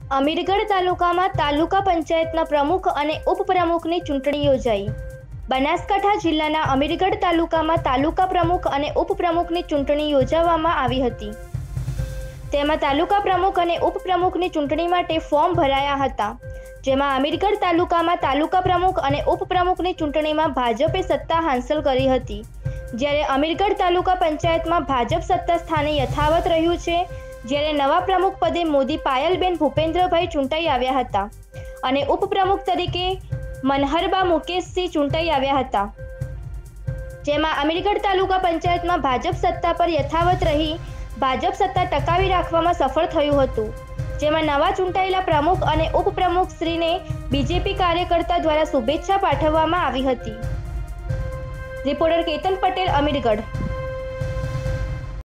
અમીરગઢ તાલુકામાં તાલુકા પંચાયતના પ્રમુખ અને ઉપપ્રમુખની ચૂંટણી યોજાઈ। બનાસકાંઠા જિલ્લાના અમીરગઢ તાલુકામાં તાલુકા પ્રમુખ અને ઉપપ્રમુખની ચૂંટણી યોજવામાં આવી હતી। તેમાં તાલુકા પ્રમુખ અને ઉપપ્રમુખની ચૂંટણી માટે ફોર્મ ભરાયા હતા, જેમાં અમીરગઢ તાલુકામાં તાલુકા પ્રમુખ અને ઉપપ્રમુખની ચૂંટણીમાં ભાજપે સત્તા હાંસલ કરી હતી, જ્યારે અમીરગઢ તાલુકા પંચાયતમાં ભાજપ સત્તા સ્થાને યથાવત રહ્યું છે, જ્યારે નવા પ્રમુખ પદે મોદી પાયલબેન ભૂપેન્દ્રભાઈ ચૂંટાઈ આવ્યા હતા અને ઉપપ્રમુખ તરીકે મનહરબા મુકેશસિંહ ચૂંટાઈ આવ્યા હતા, જેમાં અમીરગઢ તાલુકા પંચાયતમાં ભાજપ સત્તા પર યથાવત રહી ભાજપ સત્તા ટકાવી રાખવામાં સફળ થયું હતું, જેમાં નવા ચૂંટાયેલા પ્રમુખ અને ઉપપ્રમુખ શ્રીને બીજેપી કાર્યકર્તા દ્વારા શુભેચ્છા પાઠવવામાં આવી હતી। રિપોર્ટર કેતન પટેલ, અમીરગઢ।